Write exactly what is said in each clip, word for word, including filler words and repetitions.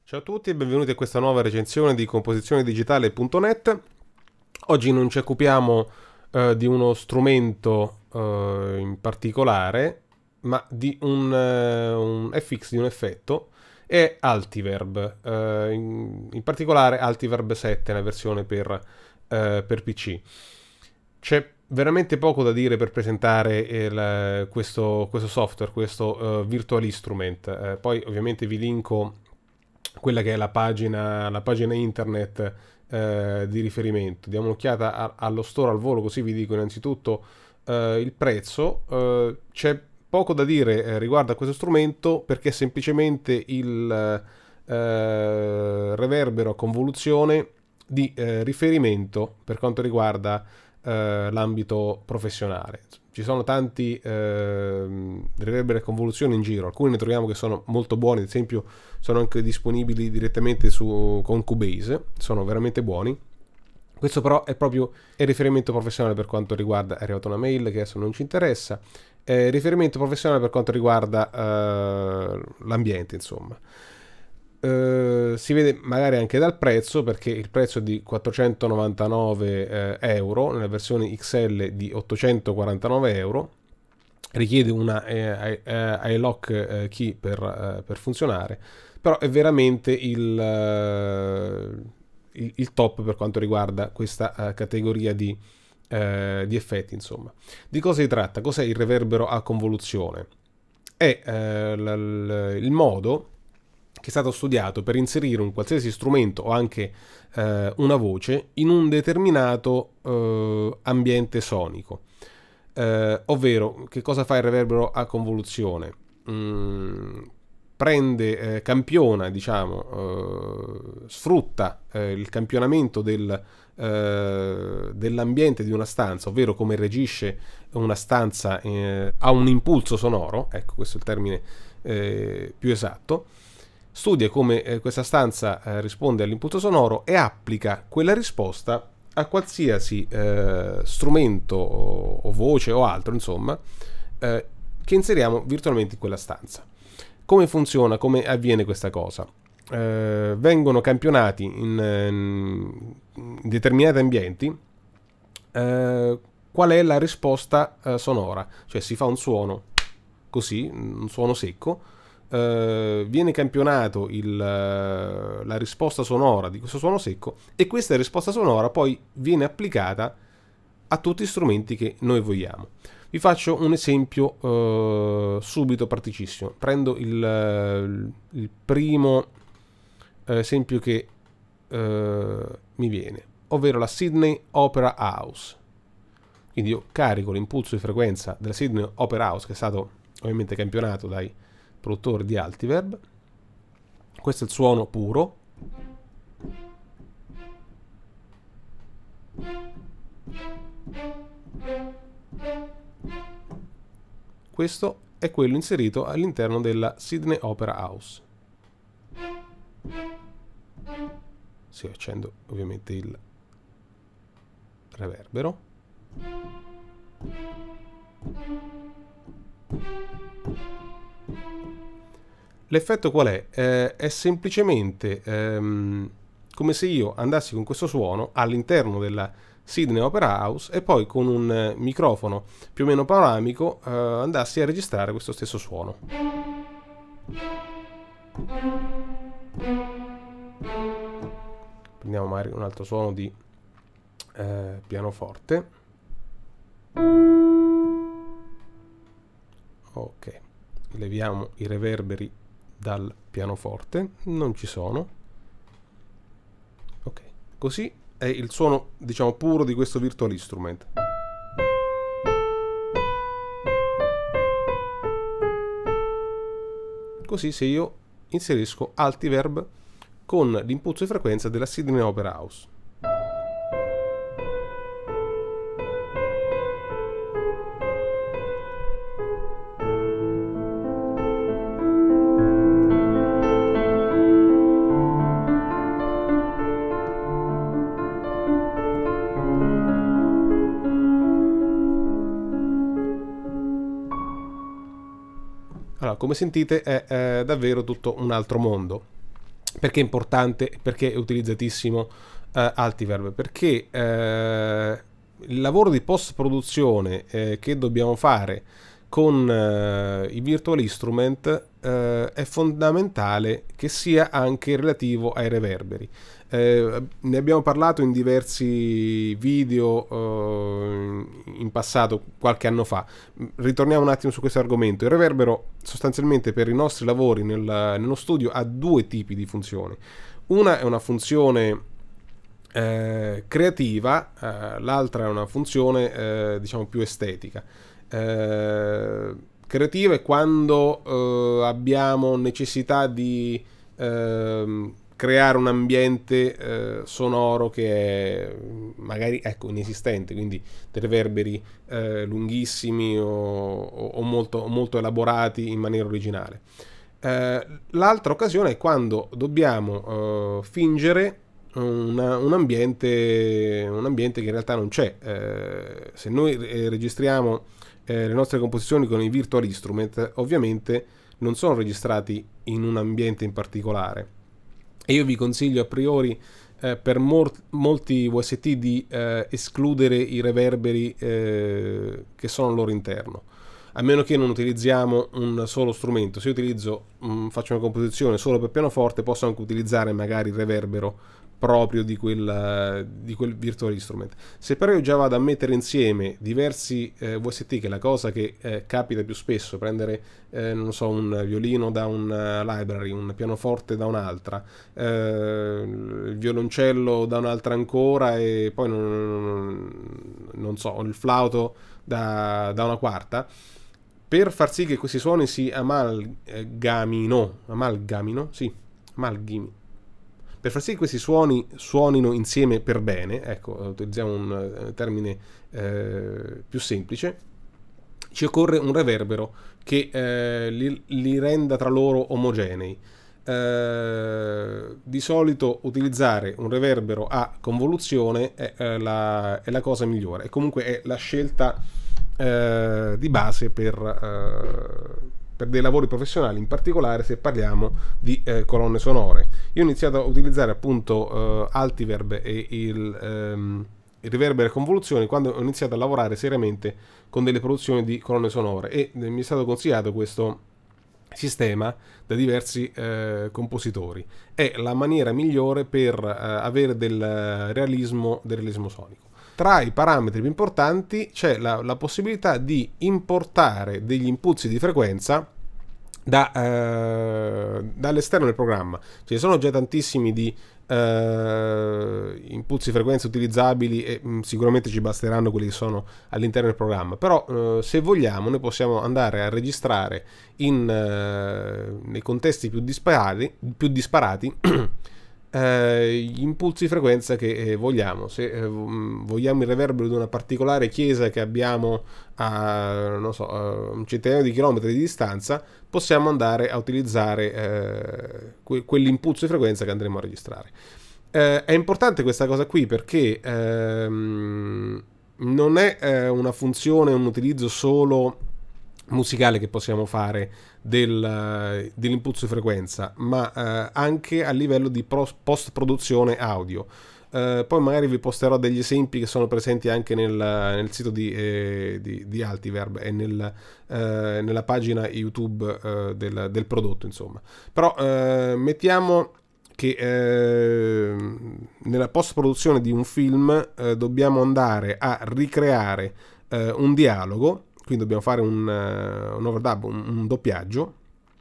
Ciao a tutti e benvenuti a questa nuova recensione di composizione digitale punto net. Oggi non ci occupiamo eh, di uno strumento eh, in particolare, ma di un, eh, un F X, di un effetto, è Altiverb, eh, in, in particolare Altiverb sette, la versione per, eh, per P C. C'è veramente poco da dire per presentare il- questo, questo software, questo eh, Virtual Instrument. Eh, poi ovviamente vi linko quella che è la pagina, la pagina internet eh, di riferimento. Diamo un'occhiata a- allo store al volo, così vi dico innanzitutto eh, il prezzo. Eh, c'è poco da dire eh, riguardo a questo strumento perché è semplicemente il eh, reverbero a convoluzione di eh, riferimento per quanto riguarda eh, l'ambito professionale. Ci sono tanti eh, reverberi a convoluzione in giro, alcuni ne troviamo che sono molto buoni, ad esempio sono anche disponibili direttamente su, con Cubase, sono veramente buoni. Questo però è proprio il riferimento professionale per quanto riguarda, è arrivata una mail che adesso non ci interessa, è riferimento professionale per quanto riguarda eh, l'ambiente, insomma. Uh, si vede magari anche dal prezzo, perché il prezzo è di quattrocentonovantanove eh, euro, nella versione X L di ottocentoquarantanove euro, richiede una eh, eh, iLock eh, key per, eh, per funzionare, però è veramente il, eh, il, il top per quanto riguarda questa eh, categoria di, eh, di effetti, insomma. Di cosa si tratta? Cos'è il reverbero a convoluzione? È eh, l- l- il modo che è stato studiato per inserire un qualsiasi strumento o anche eh, una voce in un determinato eh, ambiente sonico. Eh, ovvero, che cosa fa il reverbero a convoluzione? Mm, prende, eh, campiona, diciamo, eh, sfrutta eh, il campionamento del, eh, dell'ambiente di una stanza, ovvero come reagisce una stanza eh, a un impulso sonoro, ecco, questo è il termine eh, più esatto. Studia come eh, questa stanza eh, risponde all'impulso sonoro e applica quella risposta a qualsiasi eh, strumento o, o voce o altro, insomma, eh, che inseriamo virtualmente in quella stanza. Come funziona? Come avviene questa cosa? Eh, vengono campionati in, in determinati ambienti eh, qual è la risposta eh, sonora, cioè si fa un suono così, un suono secco. Uh, viene campionato il, uh, la risposta sonora di questo suono secco e questa risposta sonora poi viene applicata a tutti gli strumenti che noi vogliamo. Vi faccio un esempio uh, subito praticissimo. Prendo il, uh, il primo esempio che uh, mi viene, ovvero la Sydney Opera House. Quindi io carico l'impulso di frequenza della Sydney Opera House, che è stato ovviamente campionato dai produttore di Altiverb. Questo è il suono puro. Questo è quello inserito all'interno della Sydney Opera House. Si accendo ovviamente il reverbero. L'effetto qual è? Eh, è semplicemente ehm, come se io andassi con questo suono all'interno della Sydney Opera House e poi con un eh, microfono più o meno panoramico eh, andassi a registrare questo stesso suono. Prendiamo magari un altro suono di eh, pianoforte. Ok, leviamo i reverberi dal pianoforte, non ci sono. Ok, così è il suono, diciamo, puro di questo Virtual Instrument. Così se io inserisco Altiverb con l'impulso di frequenza della Sydney Opera House. Allora, come sentite è eh, davvero tutto un altro mondo. Perché è importante? Perché è utilizzatissimo eh, Altiverb? Perché eh, il lavoro di post-produzione eh, che dobbiamo fare con eh, i virtual instrument eh, è fondamentale che sia anche relativo ai reverberi. Eh, ne abbiamo parlato in diversi video eh, in passato, qualche anno fa. Ritorniamo un attimo su questo argomento. Il reverbero sostanzialmente per i nostri lavori nel, nello studio ha due tipi di funzioni. Una è una funzione eh, creativa, eh, l'altra è una funzione eh, diciamo più estetica. Eh, creativa è quando eh, abbiamo necessità di eh, creare un ambiente eh, sonoro che è magari ecco, inesistente, quindi dei reverberi eh, lunghissimi o, o, molto, o molto elaborati in maniera originale. Eh, l'altra occasione è quando dobbiamo eh, fingere una, un, ambiente, un ambiente che in realtà non c'è. Eh, se noi registriamo eh, le nostre composizioni con i virtual instrument, ovviamente non sono registrati in un ambiente in particolare. E io vi consiglio a priori eh, per mor- molti V S T di eh, escludere i reverberi eh, che sono al loro interno, a meno che non utilizziamo un solo strumento. Se io utilizzo, mh, faccio una composizione solo per pianoforte, posso anche utilizzare magari il reverbero proprio di quel, di quel virtual instrument. Se però io già vado a mettere insieme diversi eh, V S T, che è la cosa che eh, capita più spesso, prendere eh, non so, un violino da una library, un pianoforte da un'altra, eh, il violoncello da un'altra ancora e poi non, non, non so, il flauto da, da una quarta, per far sì che questi suoni si amalgamino, amalgamino, sì, amalgami, per far sì che questi suoni suonino insieme per bene, ecco, utilizziamo un termine eh, più semplice, ci occorre un reverbero che eh, li, li renda tra loro omogenei. Eh, di solito utilizzare un reverbero a convoluzione è, è, la, è la cosa migliore, e comunque è la scelta eh, di base per... Eh, per dei lavori professionali, in particolare se parliamo di eh, colonne sonore. Io ho iniziato a utilizzare appunto eh, Altiverb e il, ehm, il reverbero e convoluzioni quando ho iniziato a lavorare seriamente con delle produzioni di colonne sonore, e eh, mi è stato consigliato questo sistema da diversi eh, compositori. È la maniera migliore per eh, avere del realismo, del realismo sonico. Tra i parametri più importanti c'è la, la possibilità di importare degli impulsi di frequenza da, eh, dall'esterno del programma. Ce ne sono già tantissimi di eh, impulsi di frequenza utilizzabili e mh, sicuramente ci basteranno quelli che sono all'interno del programma, però eh, se vogliamo noi possiamo andare a registrare in, eh, nei contesti più disparati, più disparati Eh, gli impulsi di frequenza che eh, vogliamo. Se eh, vogliamo il reverbero di una particolare chiesa che abbiamo a, non so, a un centinaio di chilometri di distanza, possiamo andare a utilizzare eh, que- quell'impulso di frequenza che andremo a registrare. Eh, è importante questa cosa qui perché ehm, non è eh, una funzione, un utilizzo solo musicale che possiamo fare del, dell'impulso di frequenza, ma eh, anche a livello di post produzione audio. Eh, poi magari vi posterò degli esempi che sono presenti anche nel, nel sito di, eh, di, di Altiverb e nel, eh, nella pagina YouTube eh, del, del prodotto, insomma. Però eh, mettiamo che eh, nella post produzione di un film eh, dobbiamo andare a ricreare eh, un dialogo. Quindi dobbiamo fare un, uh, un overdub, un, un doppiaggio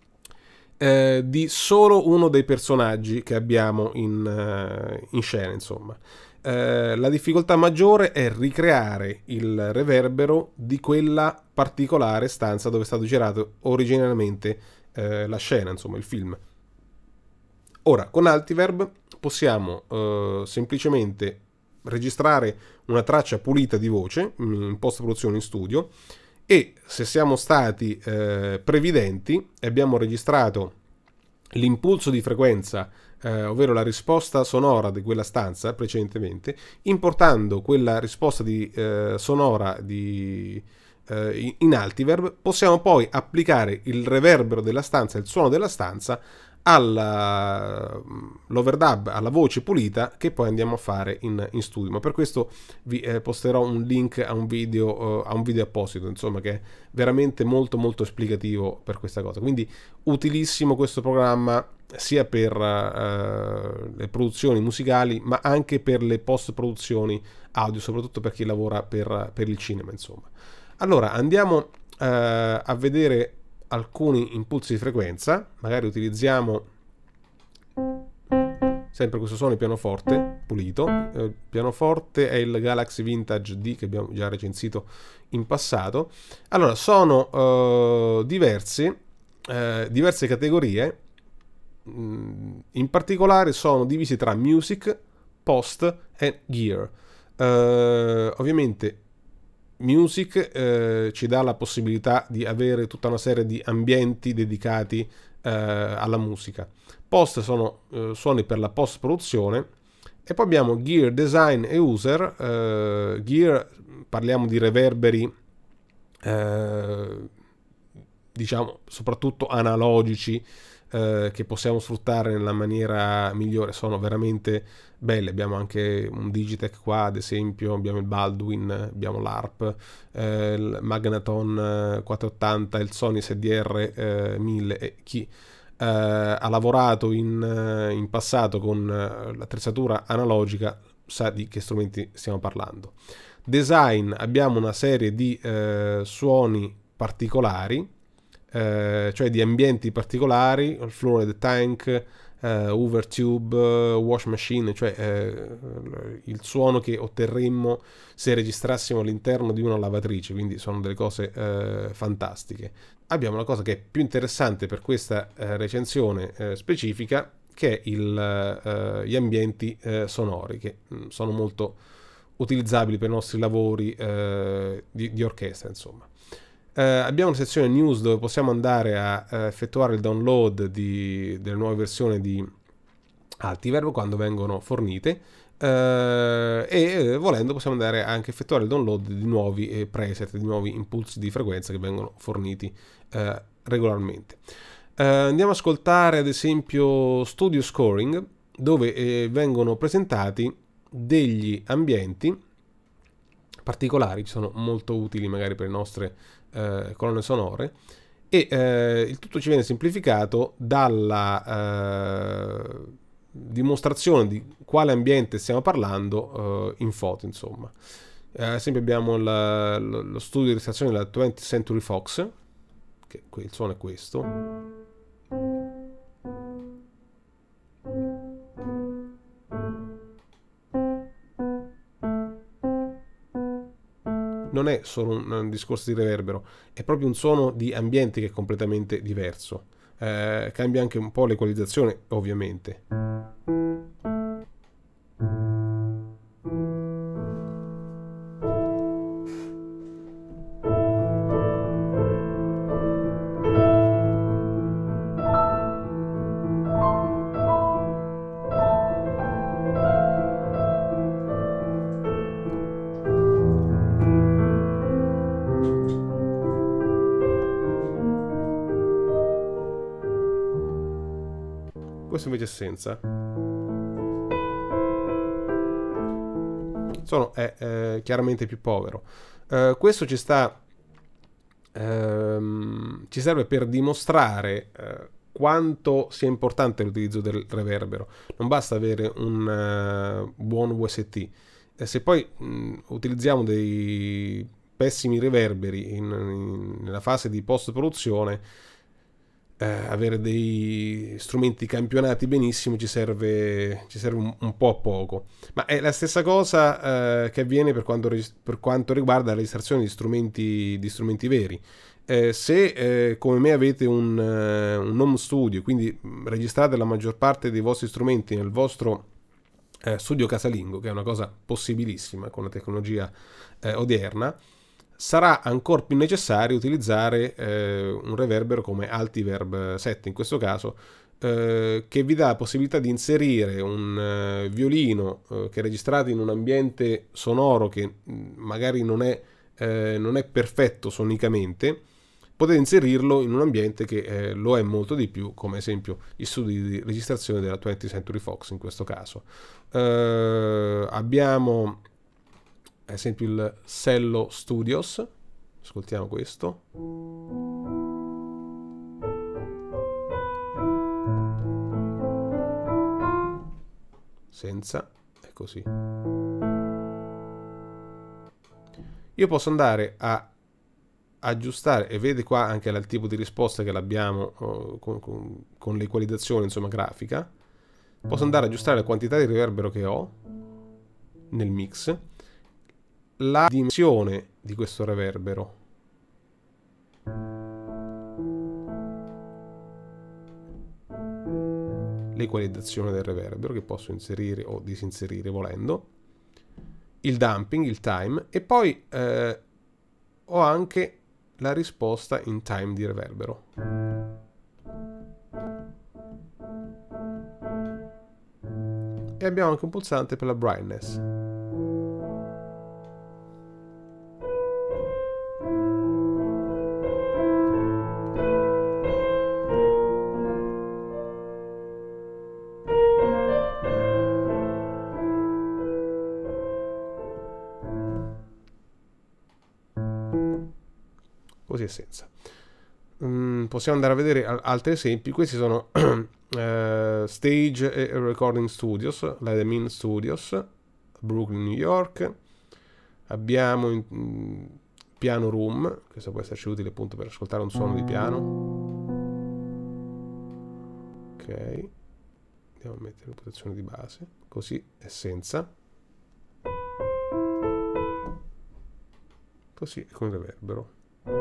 eh, di solo uno dei personaggi che abbiamo in, uh, in scena, insomma. Eh, la difficoltà maggiore è ricreare il reverbero di quella particolare stanza dove è stato girato originariamente eh, la scena, insomma, il film. Ora, con Altiverb possiamo eh, semplicemente registrare una traccia pulita di voce in post-produzione in studio, e se siamo stati eh, previdenti e abbiamo registrato l'impulso di frequenza, eh, ovvero la risposta sonora di quella stanza precedentemente, importando quella risposta di, eh, sonora di, eh, in Altiverb, possiamo poi applicare il reverbero della stanza, il suono della stanza, all'overdub, alla voce pulita che poi andiamo a fare in, in studio. Ma per questo vi eh, posterò un link a un video, uh, a un video apposito, insomma, che è veramente molto molto esplicativo per questa cosa. Quindi utilissimo questo programma sia per uh, le produzioni musicali, ma anche per le post produzioni audio, soprattutto per chi lavora per, per il cinema, insomma. Allora andiamo uh, a vedere alcuni impulsi di frequenza. Magari utilizziamo sempre questo suono di pianoforte pulito. Il eh, pianoforte è il Galaxy Vintage D che abbiamo già recensito in passato. Allora, sono uh, diversi, uh, diverse categorie. Mm, in particolare sono divisi tra music, post e gear. Uh, ovviamente music eh, ci dà la possibilità di avere tutta una serie di ambienti dedicati eh, alla musica. Post sono eh, suoni per la post produzione, e poi abbiamo gear, design e user. eh, gear, parliamo di reverberi eh, diciamo soprattutto analogici, eh, che possiamo sfruttare nella maniera migliore. Sono veramente belli. Abbiamo anche un Digitech qua, ad esempio, abbiamo il Baldwin, abbiamo l'Harp, eh, il Magneton quattrocentottanta, il Sony S D R eh, mille, e chi eh, ha lavorato in, in passato con l'attrezzatura analogica sa di che strumenti stiamo parlando. Design, abbiamo una serie di eh, suoni particolari, eh, cioè di ambienti particolari, il Floor Tank, Uh, Overtube, uh, Wash Machine, cioè uh, il suono che otterremmo se registrassimo all'interno di una lavatrice. Quindi sono delle cose uh, fantastiche. Abbiamo una cosa che è più interessante per questa uh, recensione uh, specifica, che è il, uh, gli ambienti uh, sonori, che mh, sono molto utilizzabili per i nostri lavori uh, di, di orchestra, insomma. Uh, abbiamo una sezione news dove possiamo andare a uh, effettuare il download di, delle nuove versioni di Altiverb quando vengono fornite, uh, e uh, volendo possiamo andare anche a effettuare il download di nuovi eh, preset, di nuovi impulsi di frequenza che vengono forniti uh, regolarmente. Uh, andiamo ad ascoltare ad esempio Studio Scoring, dove eh, vengono presentati degli ambienti particolari, sono molto utili magari per le nostre eh, colonne sonore, e eh, il tutto ci viene semplificato dalla eh, dimostrazione di quale ambiente stiamo parlando eh, in foto, insomma. Eh, ad esempio abbiamo la, lo, lo studio di registrazione della twentieth Century Fox, che il suono è questo. Non è solo un, un discorso di reverbero, è proprio un suono di ambiente che è completamente diverso. Eh, cambia anche un po' l'equalizzazione, ovviamente. Questo invece è senza. Sono è eh, chiaramente più povero. Uh, questo ci sta ehm, ci serve per dimostrare uh, quanto sia importante l'utilizzo del reverbero. Non basta avere un uh, buon V S T. E se poi mh, utilizziamo dei pessimi reverberi in, in, nella fase di post produzione, Eh, avere dei strumenti campionati benissimo ci serve, ci serve un, un po' a poco. Ma è la stessa cosa eh, che avviene per quanto, per quanto riguarda la registrazione di strumenti, di strumenti veri. Eh, se eh, come me avete un, uh, un home studio, quindi registrate la maggior parte dei vostri strumenti nel vostro eh, studio casalingo, che è una cosa possibilissima con la tecnologia eh, odierna, sarà ancora più necessario utilizzare eh, un reverbero come Altiverb sette, in questo caso, eh, che vi dà la possibilità di inserire un eh, violino eh, che è registrato in un ambiente sonoro che mh, magari non è, eh, non è perfetto sonicamente, potete inserirlo in un ambiente che eh, lo è molto di più, come esempio gli studi di registrazione della twentieth Century Fox in questo caso. Uh, abbiamo ad esempio il Cello Studios, ascoltiamo questo. Senza, è così. Io posso andare a aggiustare, e vede qua anche il tipo di risposta che l'abbiamo uh, con, con, con l'equalizzazione, insomma, grafica. Posso andare ad aggiustare la quantità di riverbero che ho nel mix, la dimensione di questo reverbero, l'equalizzazione del reverbero che posso inserire o disinserire volendo, il damping, il time, e poi eh, ho anche la risposta in time di reverbero. E abbiamo anche un pulsante per la brightness. Così è senza. Mm, possiamo andare a vedere altri esempi. Questi sono uh, Stage e Recording Studios, la Demin Studios, Brooklyn, New York. Abbiamo in, mm, Piano Room, questo può esserci utile appunto per ascoltare un suono di piano. Ok, andiamo a mettere in posizione di base, così è senza. Così è con il reverbero.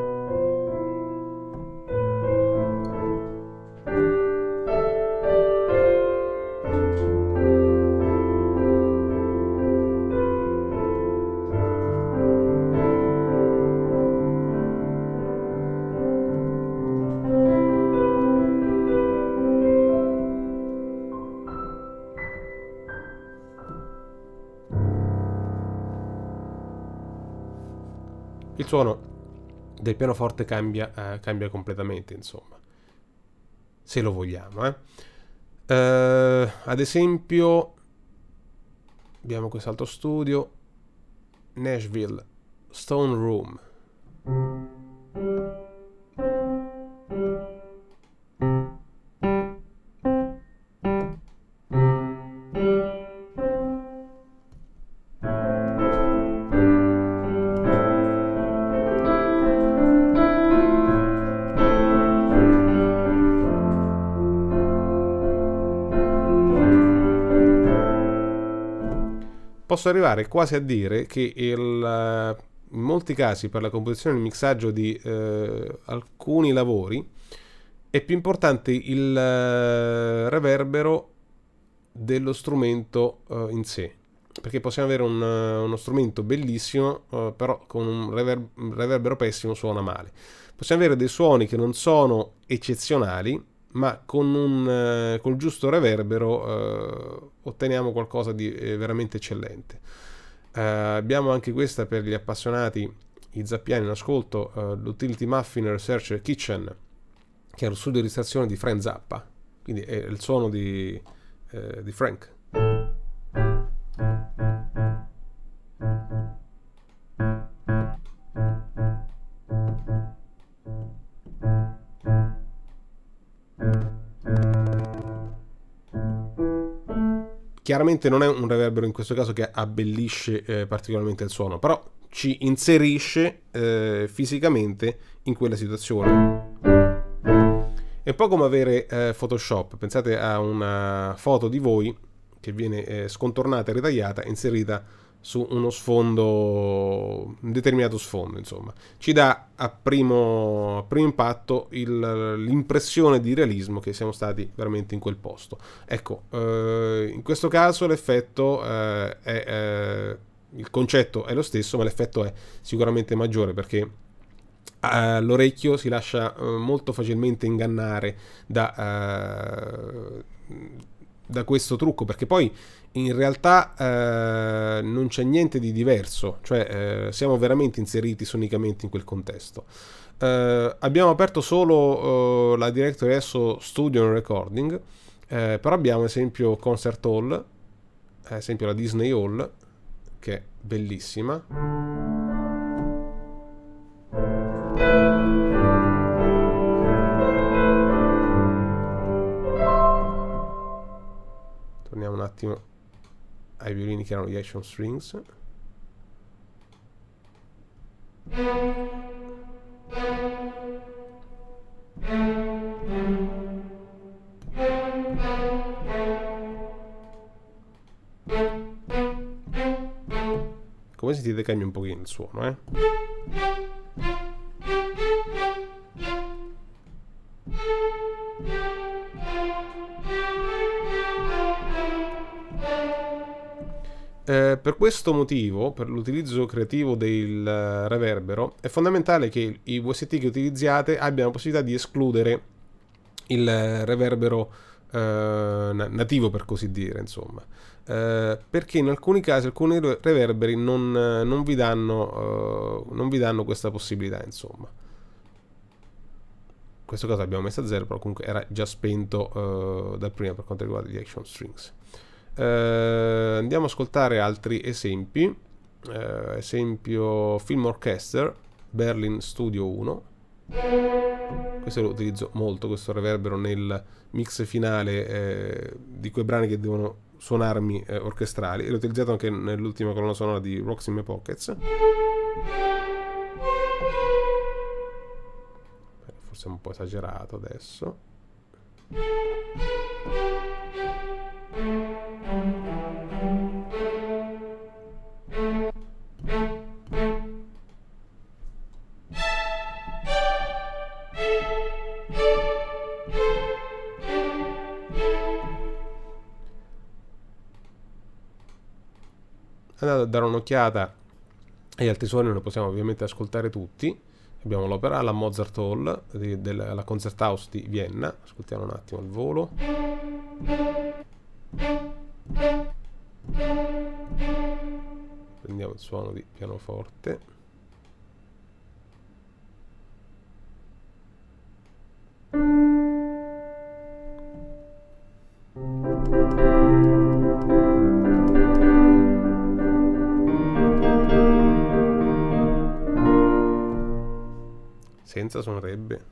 Il suono del pianoforte cambia, eh, cambia completamente, insomma, se lo vogliamo. Eh. Uh, ad esempio, abbiamo quest'altro studio, Nashville Stone Room. Posso arrivare quasi a dire che il, in molti casi per la composizione e il mixaggio di eh, alcuni lavori è più importante il eh, reverbero dello strumento eh, in sé, perché possiamo avere un, uno strumento bellissimo eh, però con un, rever un reverbero pessimo suona male. Possiamo avere dei suoni che non sono eccezionali, ma con un eh, col giusto reverbero eh, otteniamo qualcosa di eh, veramente eccellente. Eh, abbiamo anche questa per gli appassionati, i zappiani in ascolto, eh, l'Utility Muffin Research Kitchen, che è lo studio di registrazione di Frank Zappa, quindi è il suono di, eh, di Frank. Chiaramente non è un reverbero in questo caso che abbellisce eh, particolarmente il suono, però ci inserisce eh, fisicamente in quella situazione. È un po' come avere eh, Photoshop. Pensate a una foto di voi che viene eh, scontornata e ritagliata, inserita su uno sfondo, un determinato sfondo, insomma. Ci dà a primo, a primo impatto l'impressione di realismo che siamo stati veramente in quel posto. Ecco, eh, in questo caso l'effetto eh, è, eh, il concetto è lo stesso, ma l'effetto è sicuramente maggiore, perché eh, l'orecchio si lascia eh, molto facilmente ingannare da, eh, da questo trucco, perché poi in realtà eh, non c'è niente di diverso, cioè eh, siamo veramente inseriti sonicamente in quel contesto. Eh, abbiamo aperto solo eh, la directory adesso Studio and Recording, eh, però abbiamo ad esempio Concert Hall, ad esempio la Disney Hall, che è bellissima. Torniamo un attimo ai violini che erano gli Action Strings. Come sentite cambia un pochino il suono, eh? Eh, per questo motivo, per l'utilizzo creativo del uh, reverbero, è fondamentale che i V S T che utilizziate abbiano la possibilità di escludere il uh, reverbero uh, nativo, per così dire, insomma. Uh, perché in alcuni casi alcuni reverberi non, uh, non, vi danno, uh, non vi danno questa possibilità, insomma. In questo caso abbiamo messo a zero, però comunque era già spento uh, da prima per quanto riguarda gli Action Strings. Uh, andiamo a ascoltare altri esempi. Uh, esempio Film Orchestra Berlin Studio uno. Questo lo utilizzo molto, questo reverbero nel mix finale eh, di quei brani che devono suonarmi eh, orchestrali, e l'ho utilizzato anche nell'ultima colonna sonora di Rocks in My Pockets. Forse è un po' esagerato adesso. Andate a dare un'occhiata agli altri suoni, non li possiamo ovviamente ascoltare tutti. Abbiamo l'opera alla Mozart Hall, di, della Concerthaus di Vienna. Ascoltiamo un attimo al volo. Prendiamo il suono di pianoforte. Senza suonerebbe.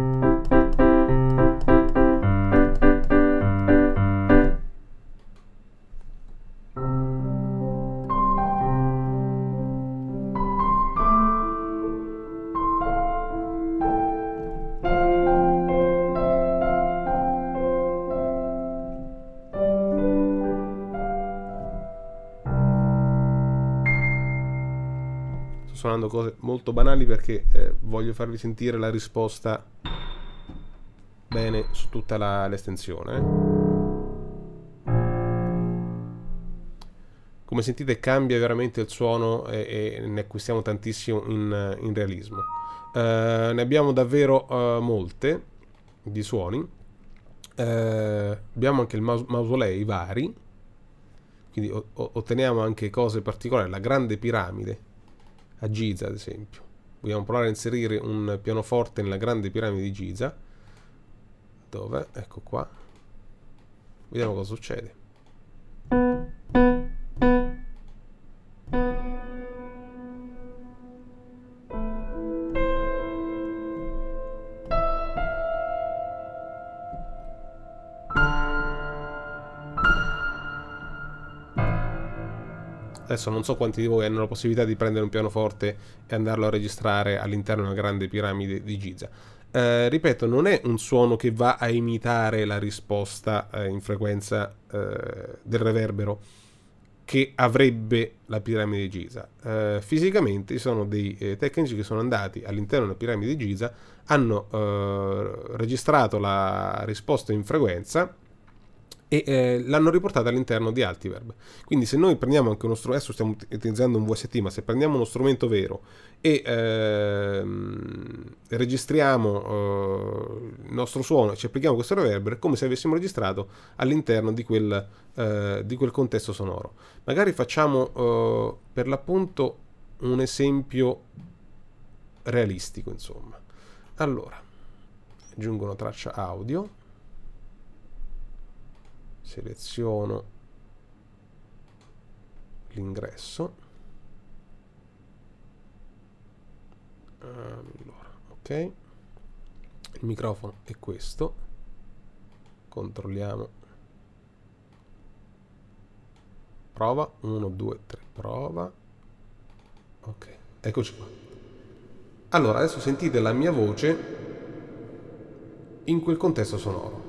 Suonando cose molto banali perché eh, voglio farvi sentire la risposta bene su tutta l'estensione. Eh. Come sentite cambia veramente il suono e, e ne acquistiamo tantissimo in, in realismo. Uh, ne abbiamo davvero uh, molte di suoni. Uh, abbiamo anche il maus mausolei vari, quindi otteniamo anche cose particolari. La grande piramide a Giza, ad esempio. Vogliamo provare a inserire un pianoforte nella grande piramide di Giza. Dove? Ecco qua. Vediamo cosa succede. Adesso non so quanti di voi hanno la possibilità di prendere un pianoforte e andarlo a registrare all'interno di una grande piramide di Giza. Eh, ripeto, non è un suono che va a imitare la risposta eh, in frequenza eh, del reverbero che avrebbe la piramide di Giza. Eh, fisicamente ci sono dei eh, tecnici che sono andati all'interno della piramide di Giza, hanno eh, registrato la risposta in frequenza e eh, l'hanno riportata all'interno di Altiverb. Quindi se noi prendiamo anche uno strumento, adesso stiamo utilizzando un V S T, ma se prendiamo uno strumento vero e ehm, registriamo eh, il nostro suono e ci applichiamo questo reverbero, è come se avessimo registrato all'interno di quel, eh, di quel contesto sonoro. Magari facciamo eh, per l'appunto un esempio realistico, insomma. Allora, aggiungo una traccia audio, seleziono l'ingresso, allora, ok, il microfono è questo, controlliamo, prova, uno, due, tre, prova, ok, eccoci qua. Allora, adesso sentite la mia voce in quel contesto sonoro.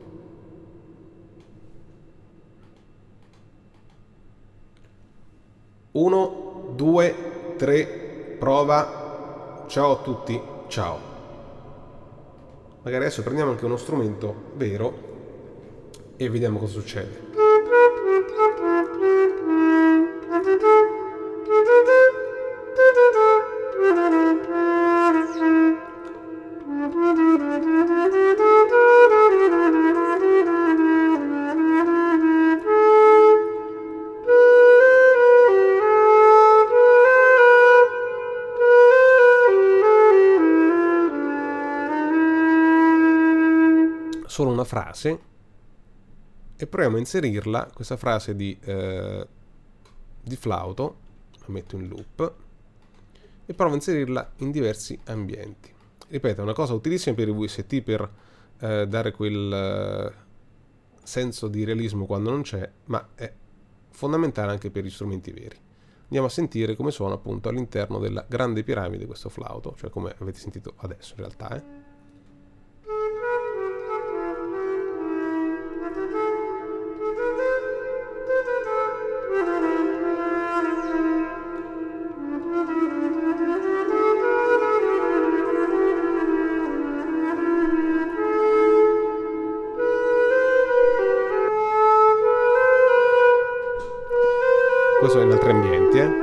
uno, due, tre, prova. Ciao a tutti, ciao. Magari adesso prendiamo anche uno strumento vero e vediamo cosa succede. Solo una frase e proviamo a inserirla, questa frase di, eh, di flauto, la metto in loop e provo a inserirla in diversi ambienti. Ripeto, è una cosa utilissima per i V S T per eh, dare quel eh, senso di realismo quando non c'è, ma è fondamentale anche per gli strumenti veri. Andiamo a sentire come suona appunto all'interno della grande piramide questo flauto, cioè come avete sentito adesso in realtà, eh. Questo è in altri ambienti, eh.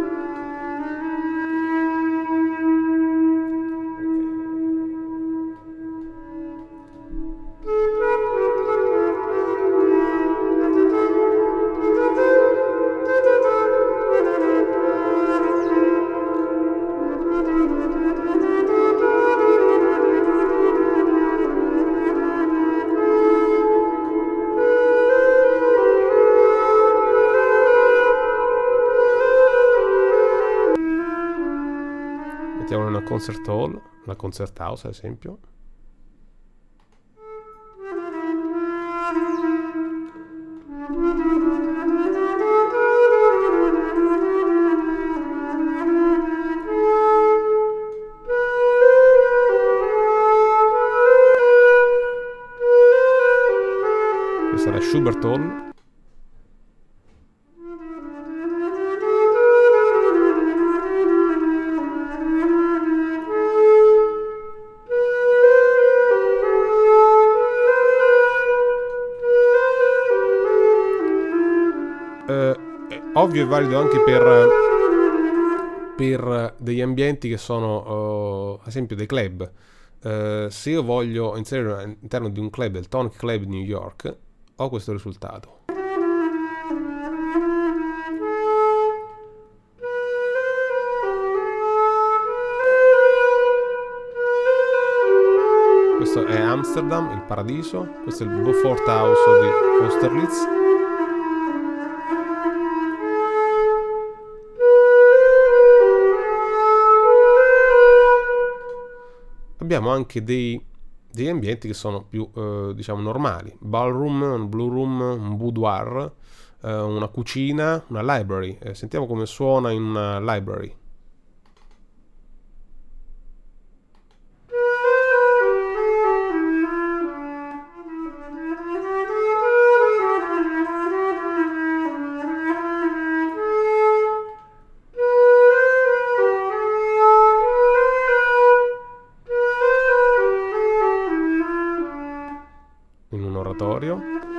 Mettiamo una concert hall, una concert house ad esempio. Questa è la Schubert Hall. Eh, ovvio è valido anche per, per degli ambienti che sono, uh, ad esempio, dei club. Uh, se io voglio inserire all'interno di un club, del Tonic Club di New York, ho questo risultato. Questo è Amsterdam, il paradiso. Questo è il Beaufort House di Austerlitz. Abbiamo anche dei, degli ambienti che sono più, eh, diciamo, normali. Ballroom, un blue room, un boudoir, eh, una cucina, una library. Eh, sentiamo come suona in una library. In un oratorio.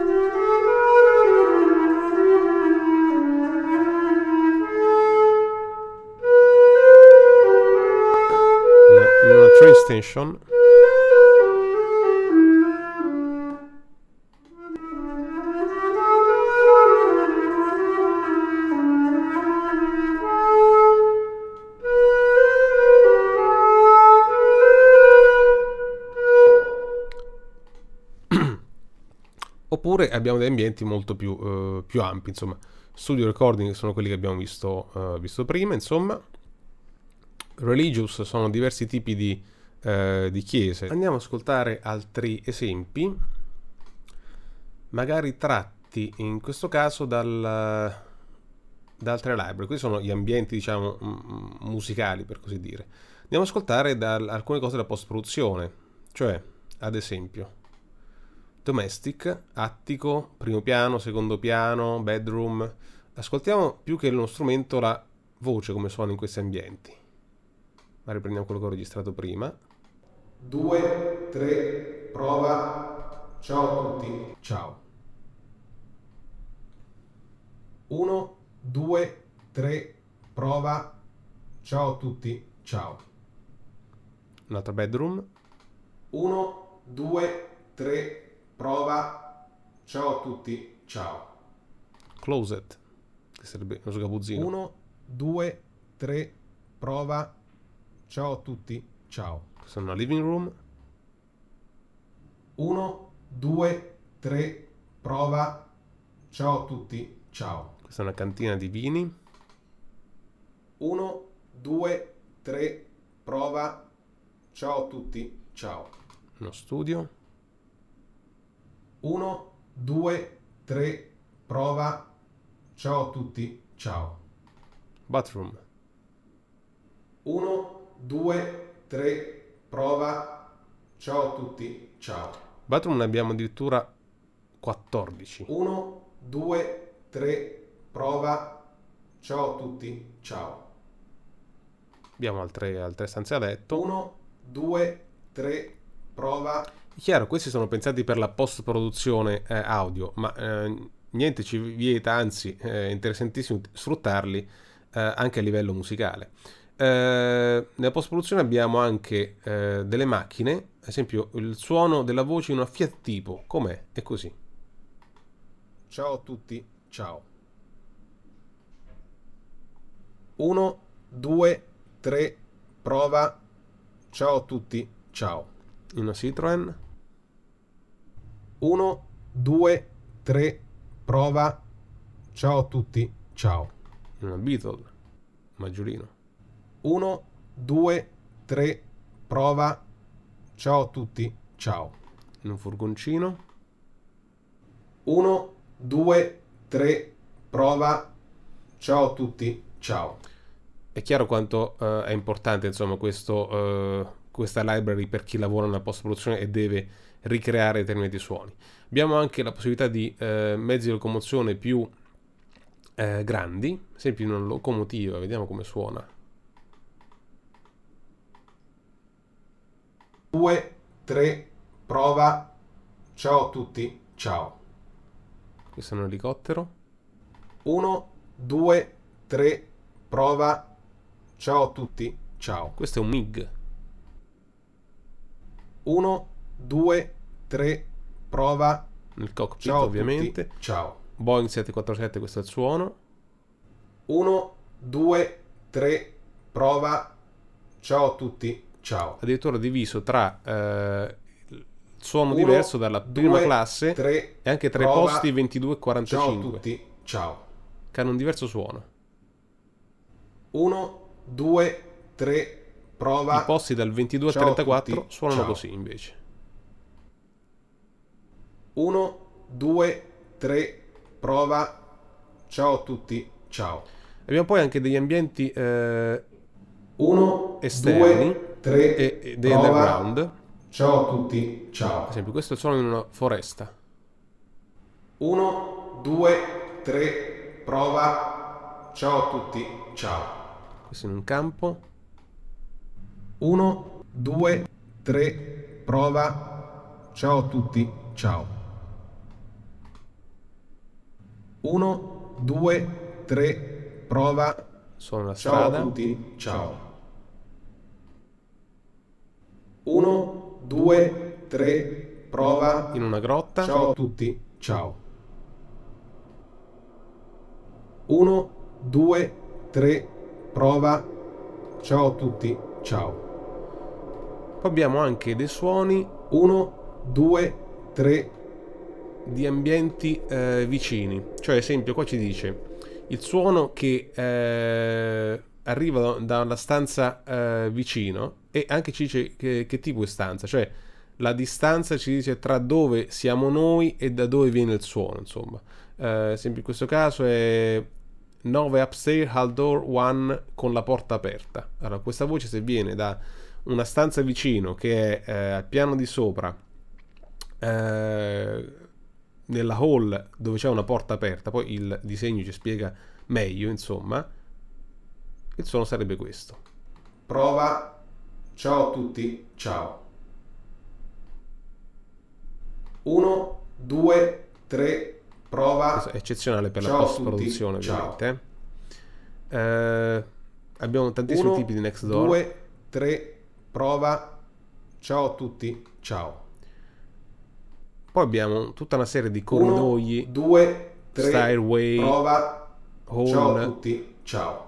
In una train station. Oppure abbiamo degli ambienti molto più, uh, più ampi, insomma. Studio recording sono quelli che abbiamo visto, uh, visto prima, insomma. Religious sono diversi tipi di, uh, di chiese. Andiamo ad ascoltare altri esempi, magari tratti in questo caso dal, da altre library. Questi sono gli ambienti, diciamo, m- musicali, per così dire. Andiamo ad ascoltare da alcune cose della post-produzione, cioè, ad esempio, domestic, attico, primo piano, secondo piano, bedroom. Ascoltiamo più che uno strumento la voce come suona in questi ambienti. Ma riprendiamo quello che ho registrato prima. Due, tre, prova. Ciao a tutti. Ciao. Uno, due, tre, prova. Ciao a tutti. Ciao. Un'altra bedroom. Uno, due, tre, prova. Ciao a tutti. Ciao. Closet, che sarebbe uno sgabuzzino. Uno, due, tre, prova. Ciao a tutti. Ciao. Questa è una living room. Uno, due, tre, prova. Ciao a tutti. Ciao. Questa è una cantina di vini. Uno, due, tre, prova. Ciao a tutti. Ciao. Uno studio. Uno, due, tre, prova. Ciao a tutti. Ciao. Bathroom. Uno, due, tre, prova. Ciao a tutti. Ciao. Bathroom ne abbiamo addirittura quattordici. Uno, due, tre, prova. Ciao a tutti. Ciao. Abbiamo altre, altre stanze a letto. Uno, due, tre, prova. È chiaro, questi sono pensati per la post-produzione eh, audio, ma eh, niente ci vieta, anzi è interessantissimo sfruttarli eh, anche a livello musicale. Eh, nella post-produzione abbiamo anche eh, delle macchine, ad esempio il suono della voce in una Fiat Tipo, com'è? È così. Ciao a tutti, ciao. Uno, due, tre, prova. Ciao a tutti, ciao. In una Citroen. Uno, due, tre, prova. Ciao a tutti, ciao. In una Beetle, maggiolino. Uno, due, tre, prova. Ciao a tutti, ciao. In un furgoncino. Uno, due, tre, prova. Ciao a tutti, ciao. È chiaro quanto uh, è importante, insomma, questo, uh, questa library per chi lavora nella post-produzione e deve ricreare determinati suoni. Abbiamo anche la possibilità di uh, mezzi di locomozione più uh, grandi, ad esempio in una locomotiva, vediamo come suona. Due, tre, prova. Ciao a tutti, ciao. Questo è un elicottero. Uno, due, tre, prova. Ciao a tutti, ciao. Questo è un M I G. Uno, due, tre, prova. Nel cockpit, ciao ovviamente. Tutti, ciao. Boeing sette quattro sette, questo è il suono. Uno, due, tre, prova. Ciao a tutti, ciao. Addirittura diviso tra eh, il suono Uno, diverso dalla prima due, classe tre, e anche tra i posti ventidue e quarantacinque. Ciao a tutti, ciao. Che hanno un diverso suono. Uno, due, tre, prova. I posti dal ventidue al trentaquattro suonano ciao. Così invece. Uno, due, tre, prova. Ciao a tutti, ciao. Abbiamo poi anche degli ambienti eh, uno, esterni, due, tre, e, e degli underground. Ciao a tutti, ciao. Ad esempio, questo è il suono in una foresta. Uno, due, tre, prova. Ciao a tutti, ciao. Questo in un campo. Uno, due, tre, prova. Ciao a tutti, ciao. Uno, due, tre, prova. Sono la strada. Ciao a tutti, ciao. Uno, due, tre, prova. In una grotta. Ciao a tutti, ciao. Uno, due, tre, prova. Ciao a tutti, ciao. Poi abbiamo anche dei suoni. Uno, due, tre, di ambienti eh, vicini. Cioè, ad esempio, qua ci dice il suono che eh, arriva dalla stanza eh, vicino, e anche ci dice che, che tipo di stanza, cioè la distanza ci dice tra dove siamo noi e da dove viene il suono, insomma. Eh, ad esempio in questo caso è nove upstairs, hall door one con la porta aperta. Allora, questa voce se viene da una stanza vicino che è eh, al piano di sopra, eh, nella hall dove c'è una porta aperta, poi il disegno ci spiega meglio, insomma, il suono sarebbe questo. Prova. Ciao a tutti, ciao. uno, due, tre, prova. Questo è eccezionale per Ciao la post-produzione, ovviamente. Eh. Eh, abbiamo tantissimi uno, tipi di Nextdoor. due, tre, prova. Ciao a tutti, ciao. Poi abbiamo tutta una serie di corridoi, due, tre, stairway, prova. hall. Ciao a tutti, ciao.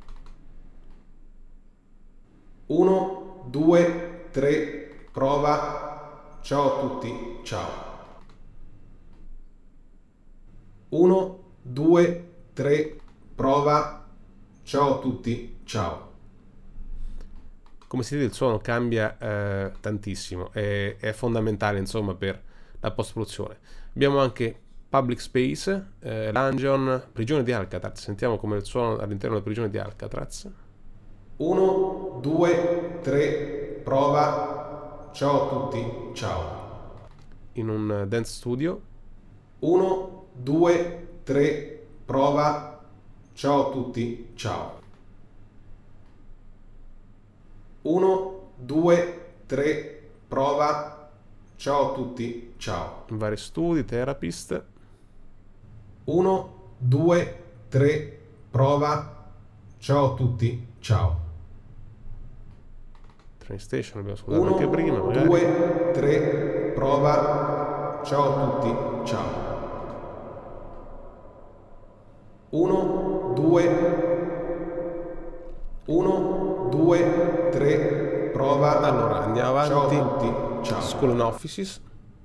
uno, due, tre, prova. Ciao a tutti, ciao. uno, due, tre, prova. Ciao a tutti, ciao. Come si vede, il suono cambia eh, tantissimo, è, è fondamentale, insomma, per la post-produzione. Abbiamo anche Public Space, eh, Dungeon, Prigione di Alcatraz. Sentiamo come il suono all'interno della prigione di Alcatraz. uno, due, tre, prova. Ciao a tutti, ciao. In un dance studio. uno, due, tre, prova. Ciao a tutti, ciao. uno, due, tre, prova. Ciao a tutti, ciao. In vari studi, therapist. uno, due, tre, prova. Ciao a tutti, ciao. Train station, abbiamo ascoltato anche prima. uno, magari. due, tre, prova. Ciao a tutti, ciao. uno, due, uno, due, tre, prova. Allora, andiamo avanti. Ciao a tutti, ciao. School and Offices.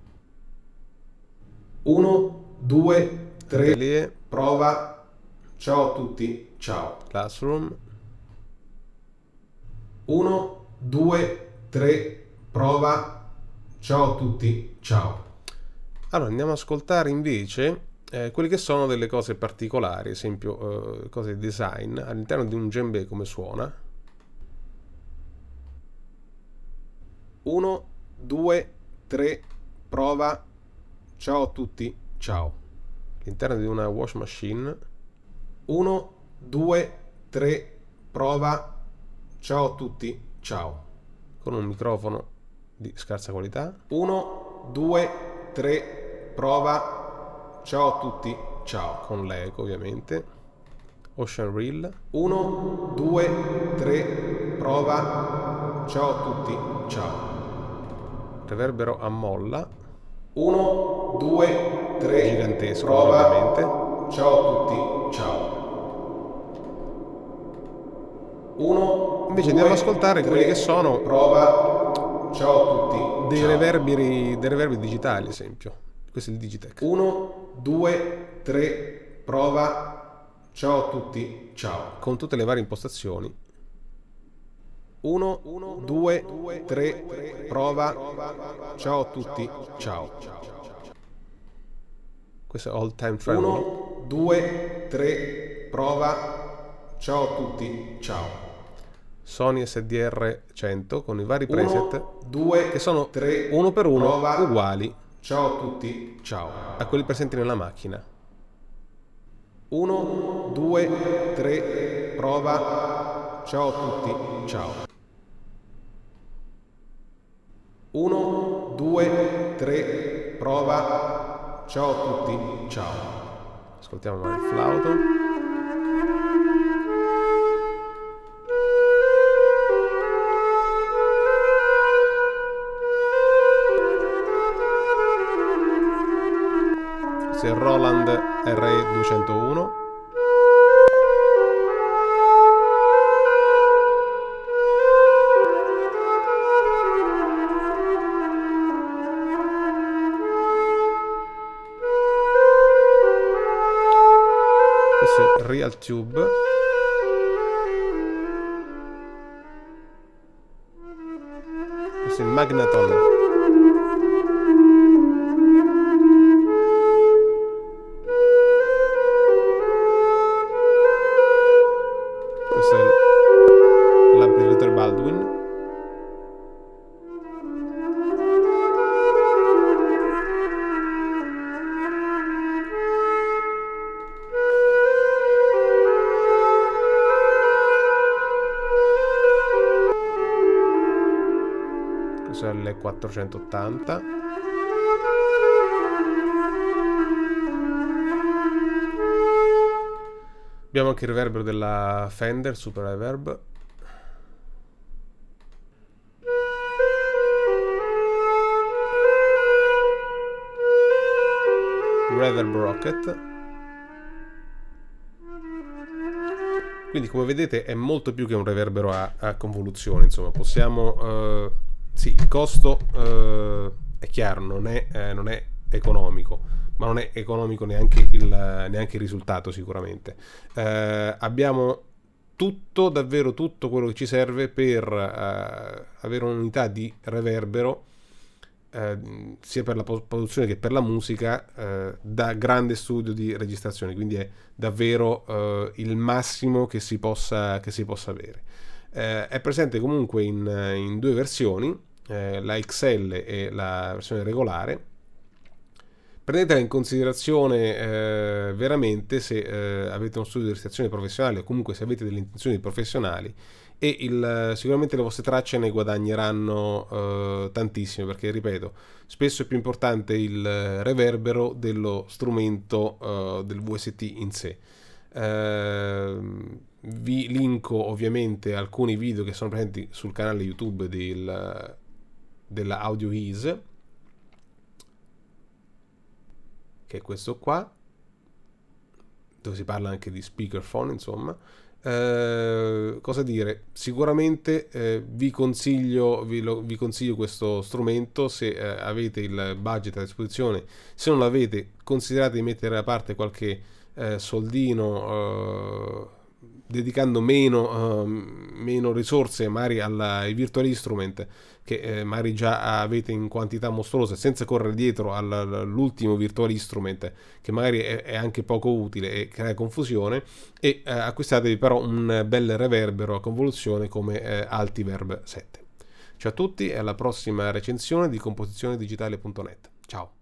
uno, due, tre, Atelier. prova. Ciao a tutti, ciao. Classroom. uno, due, tre, prova. Ciao a tutti, ciao. Allora, andiamo ad ascoltare invece eh, quelle che sono delle cose particolari, ad esempio eh, cose di design all'interno di un djembe, come suona. uno, due, tre, prova. Ciao a tutti, ciao. All'interno di una wash machine. uno, due, tre, prova. Ciao a tutti, ciao. Con un microfono di scarsa qualità. uno, due, tre, prova. Ciao a tutti, ciao. Con l'eco, ovviamente. Ocean Reel. uno, due, tre, prova. Ciao a tutti, ciao. Reverbero a molla. uno, due, tre, Gigantesco, prova. ovviamente. Ciao a tutti, ciao. uno, Invece andiamo ad ascoltare quelli che sono prova. Ciao a tutti, dei ciao. reverberi, dei reverberi digitali, ad esempio. Questo è il Digitech. uno, due, tre, prova. Ciao a tutti, ciao. Con tutte le varie impostazioni. uno, due, tre, prova. Ciao a tutti, ciao. Questo è All Time Traveling. uno, due, tre, prova. Ciao a tutti, ciao. Sony S D R cento con i vari preset uno, due, che sono tre, uno per uno prova. uguali Ciao a tutti, ciao. a quelli presenti nella macchina. uno, due, tre, prova. Ciao a tutti, ciao. uno, due, tre, prova. Ciao a tutti, ciao. Ascoltiamo il flauto. Questo è il Roland R E duecentouno. questo è Real Tube. Questo è il Magneton. Questo è l'amplificator Baldwin. Questo è l'E quattrocentottanta. Abbiamo anche il riverbero della Fender Super Reverb. Reverb Rocket. Quindi come vedete è molto più che un reverbero a, a convoluzione, insomma possiamo... Uh, sì, il costo uh, è chiaro, non è, eh, non è economico, ma non è economico neanche il, neanche il risultato sicuramente. Uh, abbiamo tutto, davvero tutto quello che ci serve per uh, avere un'unità di reverbero Uh, sia per la produzione che per la musica uh, da grande studio di registrazione, quindi è davvero uh, il massimo che si possa, che si possa avere. Uh, è presente comunque in, in due versioni, uh, la X L e la versione regolare. Prendetela in considerazione uh, veramente se uh, avete uno studio di registrazione professionale o comunque se avete delle intenzioni professionali, e il, sicuramente le vostre tracce ne guadagneranno uh, tantissimo, perché ripeto, spesso è più importante il reverbero dello strumento uh, del V S T in sé. Uh, vi linko ovviamente alcuni video che sono presenti sul canale YouTube del, della Audioease, che è questo qua, dove si parla anche di speakerphone, insomma. Uh, cosa dire? Sicuramente uh, vi consiglio vi, lo, vi consiglio questo strumento se uh, avete il budget a disposizione. Se non l'avete, considerate di mettere da parte qualche uh, soldino, uh, dedicando meno, uh, meno risorse magari alla, ai virtual instrument che eh, magari già avete in quantità mostruose, senza correre dietro all'ultimo virtual instrument che magari è, è anche poco utile e crea confusione, e eh, acquistatevi però un bel reverbero a convoluzione come eh, Altiverb sette. Ciao a tutti e alla prossima recensione di composizione digitale punto net. Ciao!